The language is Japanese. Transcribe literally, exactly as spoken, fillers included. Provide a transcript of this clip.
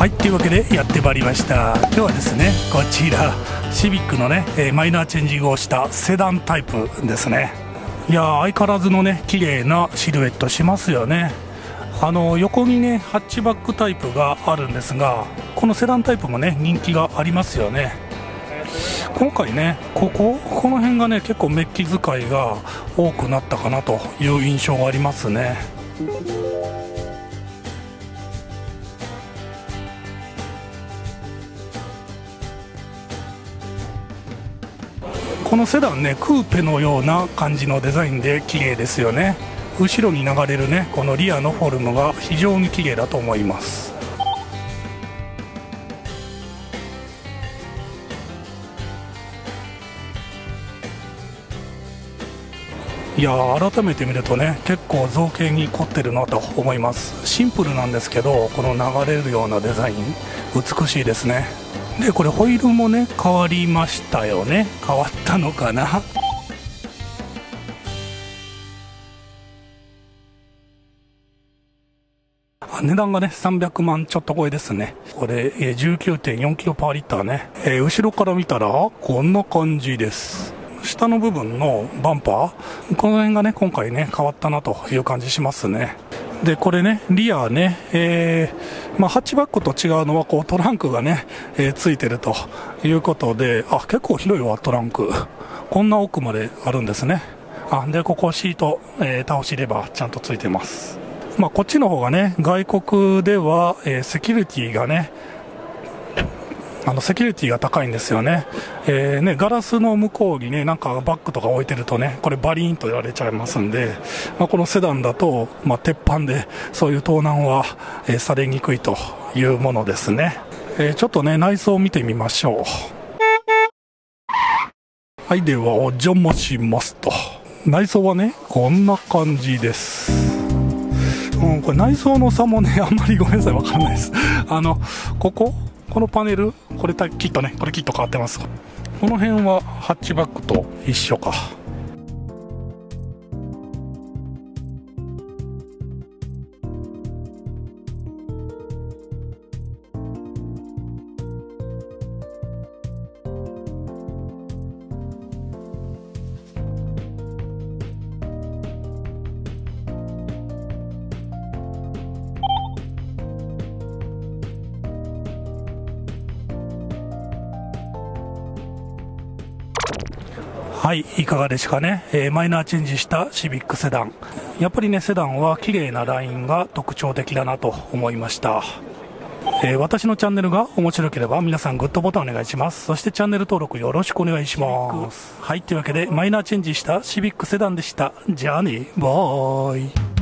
はいというわけでやってまいりました。今日はですねこちらシビックのねマイナーチェンジングをしたセダンタイプですね。いやー相変わらずのね綺麗なシルエットしますよね。あの横にねハッチバックタイプがあるんですが、このセダンタイプもね人気がありますよね。今回ねこここの辺がね結構メッキ使いが多くなったかなという印象がありますね。このセダンねクーペのような感じのデザインで綺麗ですよね。後ろに流れるねこのリアのフォルムが非常に綺麗だと思います。いやー改めて見るとね結構造形に凝ってるなと思います。シンプルなんですけどこの流れるようなデザイン美しいですね。でこれホイールもね変わりましたよね。変わったのかな。値段がねさんびゃくまんちょっと超えですね。これ じゅうきゅうてんよんキロパーリッターね、えー、後ろから見たらこんな感じです。下の部分のバンパーこの辺がね今回ね変わったなという感じしますね。でこれねリアね、えーまあ、ハッチバックと違うのはこうトランクがね、えー、ついてるということで、あ結構広いわトランクこんな奥まであるんですね。あでここシート、えー、倒しレバーちゃんとついてます。まあ、こっちの方がね外国では、えー、セキュリティがねあのセキュリティが高いんですよね。えー、ねガラスの向こうにねなんかバッグとか置いてるとねこれバリーンとやられちゃいますんで、まあ、このセダンだと、まあ、鉄板でそういう盗難は、えー、されにくいというものですね。えー、ちょっとね内装を見てみましょう。はいではお邪魔しますと。内装はねこんな感じです。うん、これ内装の差もねあんまりごめんなさいわからないです。あのこここのパネルこれきっとねこれきっと変わってます。この辺はハッチバックと一緒か。はい、いかがでしたかね、えー、マイナーチェンジしたシビックセダン。やっぱりねセダンは綺麗なラインが特徴的だなと思いました。えー、私のチャンネルが面白ければ皆さんグッドボタンお願いします。そしてチャンネル登録よろしくお願いします。はいというわけでマイナーチェンジしたシビックセダンでした。じゃあねバイ。